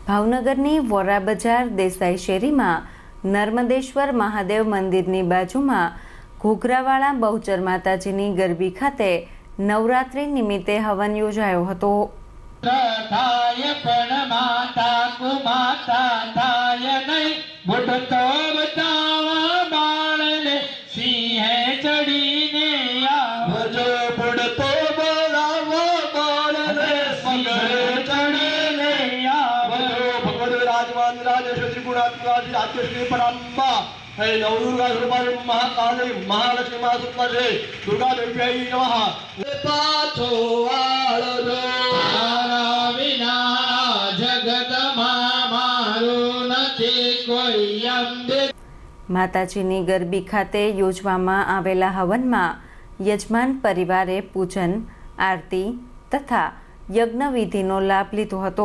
ભાવનગરની વોરા બજાર દેસાઈ શેરીમાં નર્મદેશ્વર મહાદેવ મંદિરની બાજુમાં ઘોઘરાવાળા બહુચર માતાજીની ગરબી ખાતે નવરાત્રી નિમિત્તે હવન યોજાયો હતો। नवदुर्गा महाकाली महालक्ष्मी महासुप्तजे दुर्गा देव्यै नमः। पाछो विना जगतમાં મારું નથી કોઈ અંબે। માતાજીની ગરબી ખાતે યોજવામાં આવેલા હવનમાં યજમાન પરિવારે પૂજન, આરતી તથા યજ્ઞ વિધિનો લાભ લીધો હતો।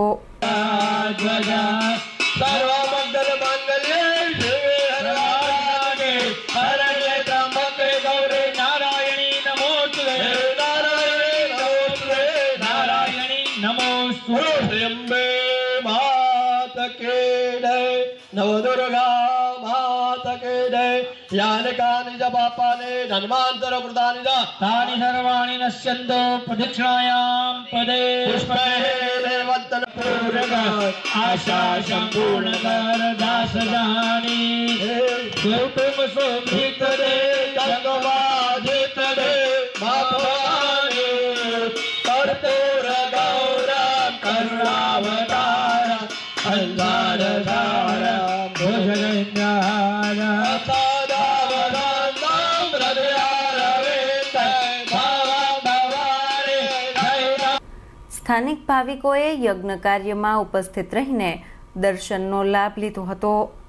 नवदुर्गा माता के जय। यानकानि च पापानि जन्मान्तरकृतानि च तानि सर्वाणि नश्यन्तो प्रदक्षिणायां पदे पुष्पे देवत्तन पूरक आशा संपूर्ण कर दास जानी कुटुंब शोभित दे जगवाजित दे भगवानी कर्पूर गौरव करुणावतार अंधार સ્થાનિક ભાવિકોએ યજ્ઞ કાર્યમાં ઉપસ્થિત રહીને દર્શનનો લાભ લીધો હતો।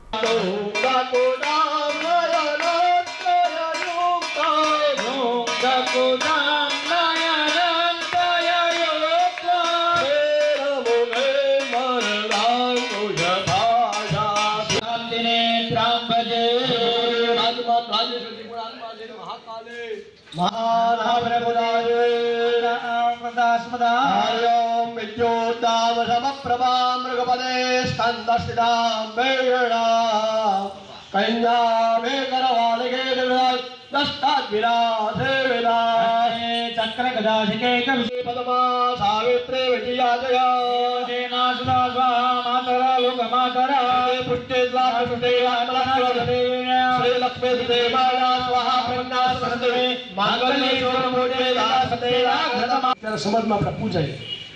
मृगपदे स्कंदस्थिता कन्या में करवालिके चक्र गदाधिके पदमा सावित्रे विजयाजया सुधा स्वाहा मातरा लोक मातरा पुष्टे पुष्टे श्री लक्ष्मी देवाया स्वाहा प्रज्ञा सरस्वती मांगल्ये शोभोजे दासते घटमा समाजમાં આપણે પૂજાય।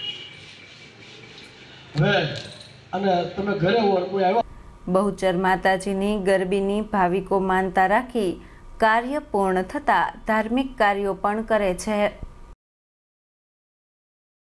હવે અને તમે ઘરે હો કોઈ આવ્યો। બહુચર માતાજીની ગરબીની ભાવિકો માનતા રાખી કાર્ય પૂર્ણ થતા ધાર્મિક કાર્યો પણ કરે છે।